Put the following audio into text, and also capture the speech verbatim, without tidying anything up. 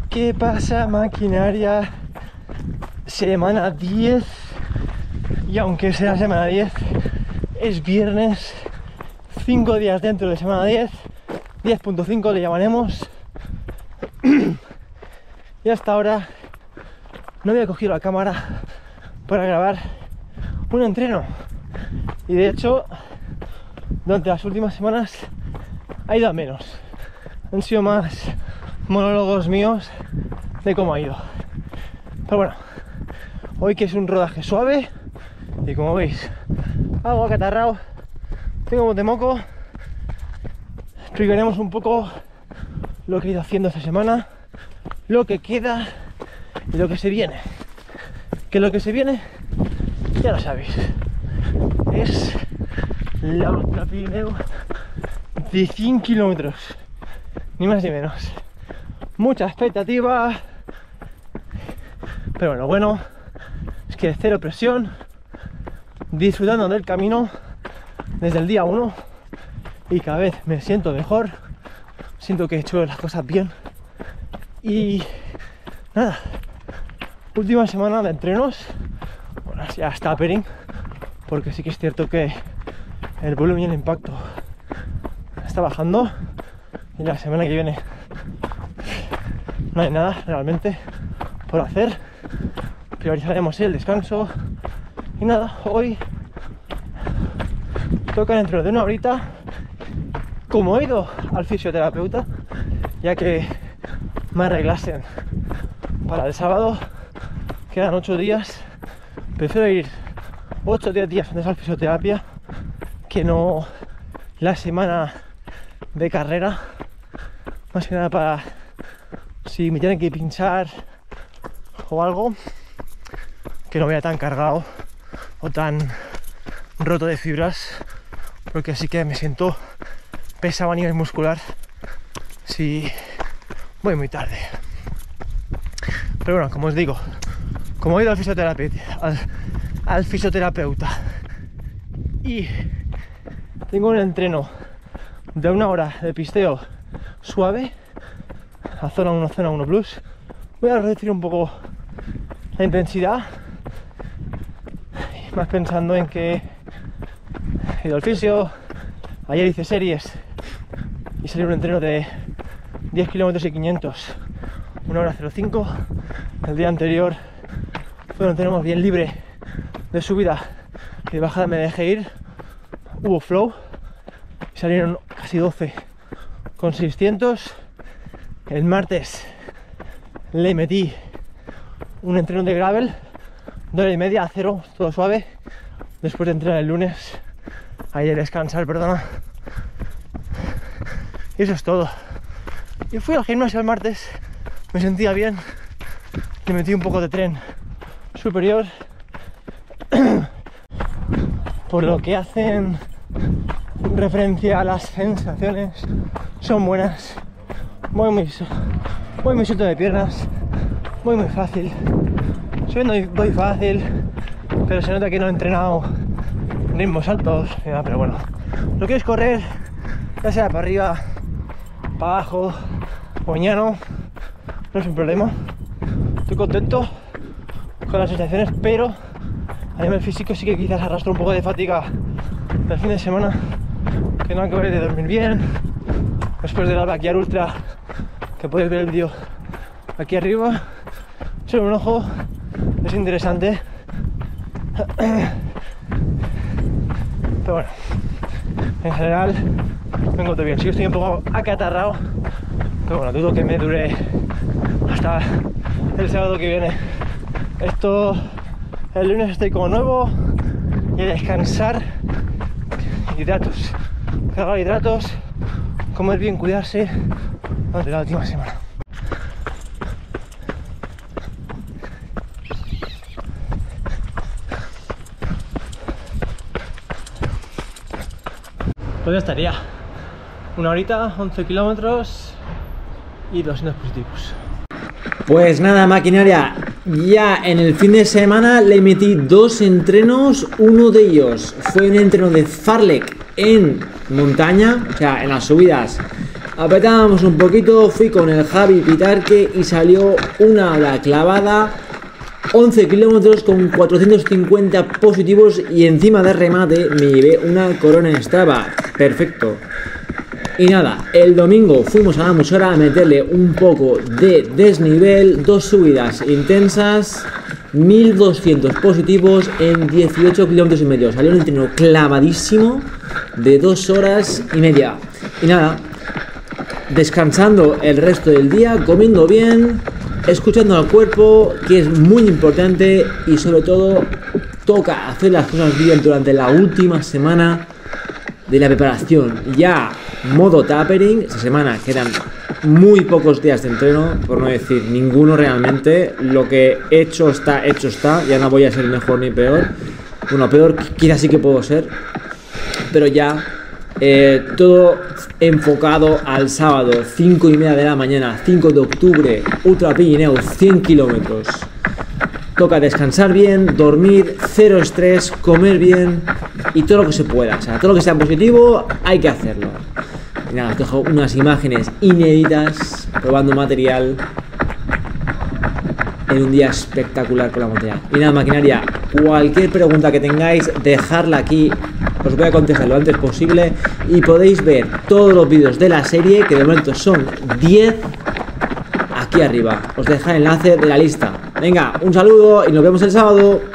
¿Qué pasa, maquinaria? Semana diez. Y aunque sea semana diez, es viernes. cinco días dentro de semana diez. diez punto cinco le llamaremos. Y hasta ahora no había cogido la cámara para grabar un entreno. Y de hecho, durante las últimas semanas ha ido a menos. Han sido más monólogos míos de cómo ha ido. Pero bueno, hoy que es un rodaje suave y como veis, algo acatarrado, tengo voz de moco. Explicaremos un poco lo que he ido haciendo esta semana, lo que queda y lo que se viene. Que lo que se viene, ya lo sabéis, es la Ultra Pirineo de cien kilómetros, ni más ni menos. Mucha expectativa, pero bueno, lo bueno es que cero presión, disfrutando del camino desde el día uno y cada vez me siento mejor, siento que he hecho las cosas bien y nada, última semana de entrenos, bueno, ya está tapering, porque sí que es cierto que el volumen y el impacto está bajando y la semana que viene no hay nada realmente por hacer. Priorizaremos el descanso y nada, hoy toca dentro de una horita. Como he ido al fisioterapeuta, ya que me arreglasen para el sábado, quedan ocho días, prefiero ir ocho o diez días antes al fisioterapia que no la semana de carrera, más que nada para si me tienen que pinchar o algo, que no vaya tan cargado o tan roto de fibras, porque así que me siento pesado a nivel muscular si voy muy tarde. Pero bueno, como os digo, como he ido al fisioterapeuta, al, al fisioterapeuta y tengo un entreno de una hora de pisteo suave a zona uno, zona uno plus, voy a reducir un poco la intensidad, más pensando en que he ido al fisio, ayer hice series y salió un entreno de diez kilómetros y quinientos, una hora cero cinco. El día anterior fue un entreno más bien libre de subida y de bajada, me dejé ir, hubo flow, salieron casi doce con seiscientos. El martes le metí un entreno de gravel, dos horas y media a cero, todo suave, después de entrenar el lunes, ayer descansar, perdona. Y eso es todo. Yo fui al gimnasio el martes, me sentía bien, le metí un poco de tren superior, por lo que hacen referencia a las sensaciones, son buenas. Voy muy, voy muy suelto de piernas, voy muy fácil, subiendo voy fácil, pero se nota que no he entrenado ritmos altos, pero bueno, lo que es correr, ya sea para arriba, para abajo o llano, no es un problema. Estoy contento con las sensaciones, pero a nivel físico sí que quizás arrastro un poco de fatiga del fin de semana, que no acabé de dormir bien después de la Backyard Ultra, que podéis ver el vídeo aquí arriba. Solo un ojo, es interesante. Pero bueno, en general me encuentro bien. Sí que estoy un poco acatarrado, pero bueno, dudo que me dure hasta el sábado que viene. Esto, el lunes estoy como nuevo y a descansar. Hidratos, cargar hidratos, comer bien, cuidarse durante la última semana. Pues ya estaría. Una horita, once kilómetros y doscientos positivos. Pues nada, maquinaria, ya en el fin de semana le metí dos entrenos. Uno de ellos fue un entreno de fartlek en montaña, o sea, en las subidas apretábamos un poquito, fui con el Javi Pitarque y salió una hora clavada, once kilómetros con cuatrocientos cincuenta positivos y encima de remate me llevé una corona en Strava. Perfecto. Y nada, el domingo fuimos a la Musora a meterle un poco de desnivel, dos subidas intensas, mil doscientos positivos en dieciocho kilómetros y medio. Salió un entreno clavadísimo de dos horas y media. Y nada, descansando el resto del día, comiendo bien, escuchando al cuerpo, que es muy importante, y sobre todo toca hacer las cosas bien durante la última semana de la preparación. Ya modo tapering, esta semana quedan muy pocos días de entreno, por no decir ninguno realmente. Lo que he hecho está, hecho está, ya no voy a ser mejor ni peor. Bueno, peor quizás sí que puedo ser, pero ya eh, todo enfocado al sábado, cinco y media de la mañana, cinco de octubre, Ultra Pirineo, cien kilómetros. Toca descansar bien, dormir, cero estrés, comer bien y todo lo que se pueda. O sea, todo lo que sea positivo hay que hacerlo. Y nada, os dejo unas imágenes inéditas probando material en un día espectacular con la montaña. Y nada, maquinaria, cualquier pregunta que tengáis, dejadla aquí. Os voy a contestar lo antes posible y podéis ver todos los vídeos de la serie, que de momento son diez, aquí arriba. Os dejo el enlace de la lista. Venga, un saludo y nos vemos el sábado.